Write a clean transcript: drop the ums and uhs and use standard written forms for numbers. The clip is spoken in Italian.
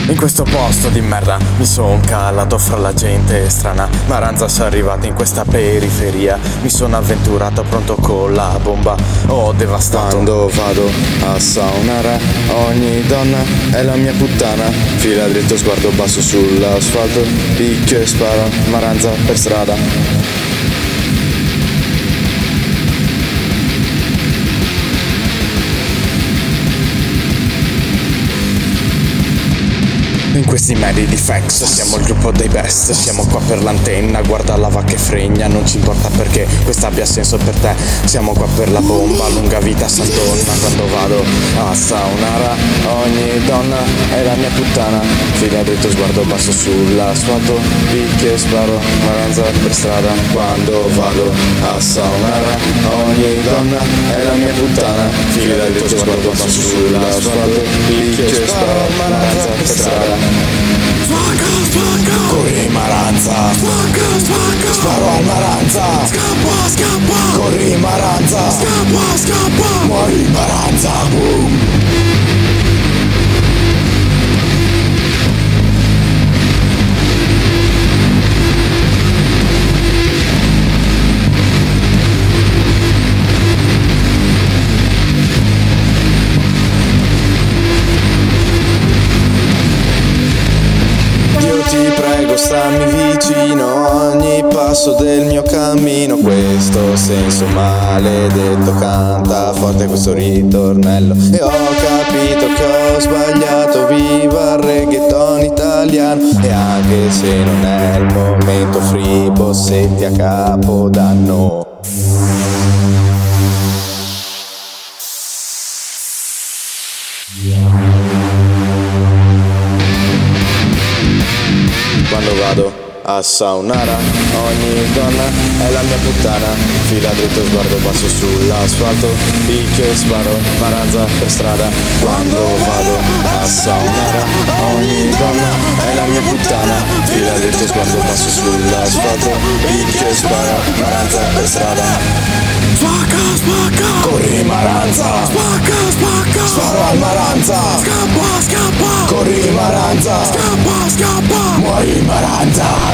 In questo posto di merda mi son calato fra la gente strana. Maranza sono arrivato in questa periferia. Mi sono avventurato pronto con la bomba. Ho devastato. Quando vado a Saunara ogni donna è la mia puttana. Fila dritto, sguardo basso sull'asfalto, picchio e sparo, Maranza per strada. In questi medi di fax siamo il gruppo dei best. Siamo qua per l'antenna, guarda la va che fregna. Non ci importa perché questa abbia senso per te. Siamo qua per la bomba, lunga vita Sant'Onna. Quando vado a Saunara ogni donna è la mia puttana. Fila dritto, sguardo basso sull'asfalto, picchio e sparo, Maranza per strada. Quando vado a Saunara ogni donna è la mia puttana. Fila dritto, sguardo basso sull'asfalto, picchio e sparo, Maranza per strada. Spacca, spacca, Corri Maranza, spacca, spacca, sparo al Maranza, scappa, scappa, corri Maranza, scappa, scappa, muori Maranza, boom. Ti prego stammi vicino ogni passo del mio cammino. Questo senso maledetto canta forte questo ritornello. E ho capito che ho sbagliato, viva il reggaeton italiano. E anche se non è il momento, free bossetti a Capodanno. Quando vado a Saunara ogni donna è la mia puttana. Fila dritto, sguardo basso sull'asfalto, picchio e sparo, Maranza per strada. Quando vado a Saunara ogni donna è la mia puttana. Fila dritto, sguardo basso sull'asfalto, picchio e sparo, Maranza per strada. spacca, spacca, Corri Maranza, spacca, spacca, sparo al Maranza, scappa, scappa, corri Maranza, scappa, scappa, muori Maranza.